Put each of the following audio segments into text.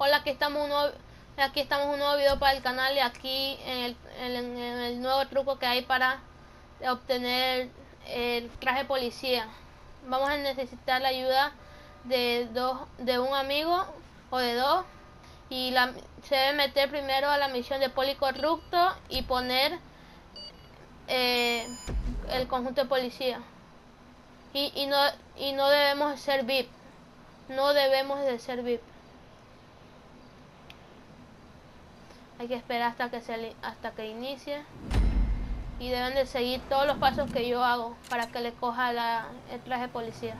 Hola, aquí estamos un nuevo video para el canal y aquí en el nuevo truco que hay para obtener el traje de policía. Vamos a necesitar la ayuda de un amigo o de dos, y se debe meter primero a la misión de Policorrupto y poner el conjunto de policía. Y no debemos ser VIP. No debemos de ser VIP. Hay que esperar hasta que inicie. Y deben de seguir todos los pasos que yo hago para que le coja el traje de policía.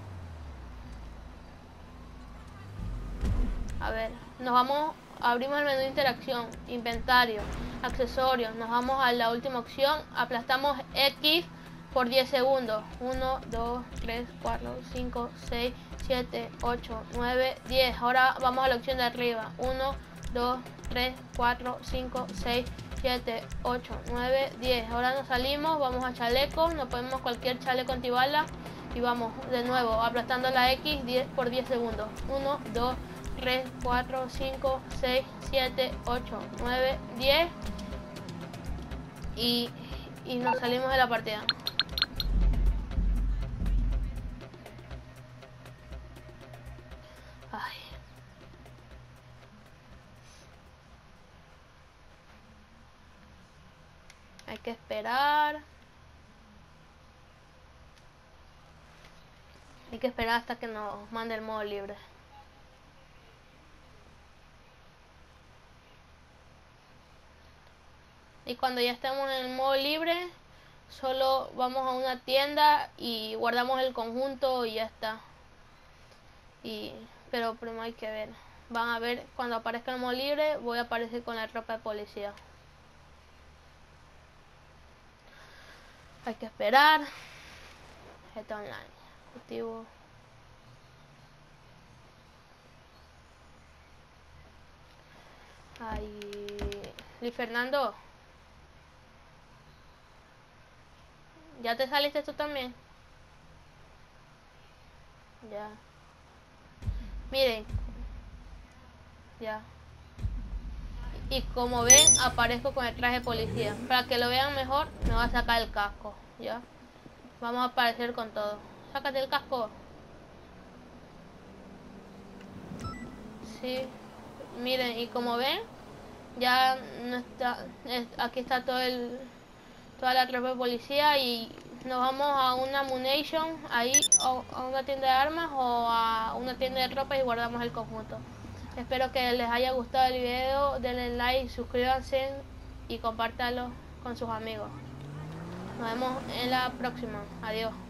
A ver, abrimos el menú de interacción, inventario, accesorios, nos vamos a la última opción, aplastamos X por 10 segundos. 1, 2, 3, 4, 5, 6, 7, 8, 9, 10. Ahora vamos a la opción de arriba. 1, 2, 3, 4, 5, 6, 7, 8, 9, 10. Ahora nos salimos, vamos a chaleco, nos ponemos cualquier chaleco antibala y vamos de nuevo aplastando la X por 10 segundos. 1, 2, 3, 4, 5, 6, 7, 8, 9, 10 y nos salimos de la partida. Ay. Hay que esperar. Hay que esperar hasta que nos mande el modo libre. Y cuando ya estemos en el modo libre, solo vamos a una tienda y guardamos el conjunto y ya está. Pero primero hay que ver. Van a ver, cuando aparezca el modo libre, voy a aparecer con la ropa de policía. Hay que esperar. GTA Online. Objetivo. Ay, Luis Fernando. ¿Ya te saliste tú también? Ya. Miren. Ya. Y como ven, aparezco con el traje de policía. Para que lo vean mejor, me voy a sacar el casco. Ya. Vamos a aparecer con todo. Sácate el casco. Sí. Miren, y como ven, ya no está. Aquí está toda la tropa de policía y nos vamos a una Ammunition, ahí a una tienda de armas o a una tienda de ropa y guardamos el conjunto. Espero que les haya gustado el video, denle like, suscríbanse y compártanlo con sus amigos. Nos vemos en la próxima. Adiós.